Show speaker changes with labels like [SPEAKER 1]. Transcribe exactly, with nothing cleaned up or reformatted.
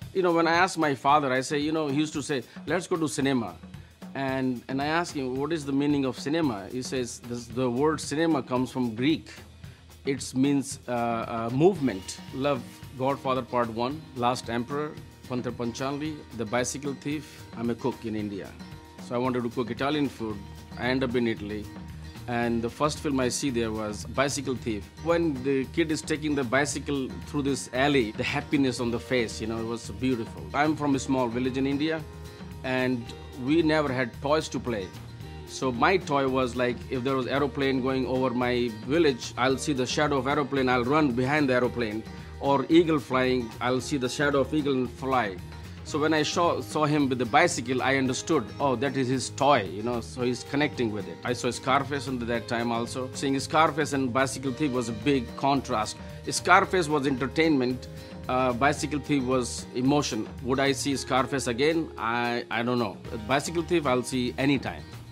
[SPEAKER 1] You know, when I ask my father, I say, you know, he used to say, let's go to cinema. And, and I ask him, what is the meaning of cinema? He says, this, the word cinema comes from Greek. It means uh, uh, movement. Love, Godfather Part one, Last Emperor, Panther Panchanli, The Bicycle Thief. I'm a cook in India. So I wanted to cook Italian food. I end up in Italy. And the first film I see there was Bicycle Thief. When the kid is taking the bicycle through this alley, the happiness on the face, you know, it was beautiful. I'm from a small village in India, and we never had toys to play. So my toy was like, if there was aeroplane going over my village, I'll see the shadow of aeroplane, I'll run behind the aeroplane. Or eagle flying, I'll see the shadow of eagle and fly. So when I saw, saw him with the bicycle, I understood, oh, that is his toy, you know, so he's connecting with it. I saw Scarface at that time also. Seeing Scarface and Bicycle Thief was a big contrast. Scarface was entertainment, uh, Bicycle Thief was emotion. Would I see Scarface again? I, I don't know. Bicycle Thief, I'll see anytime.